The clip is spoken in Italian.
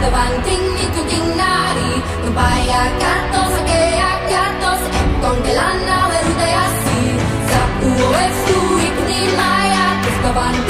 banting itu tingari Nubaya kartos ke kartos Ekon de lana veruta yasi Sa uo e fui ni maya Questo banting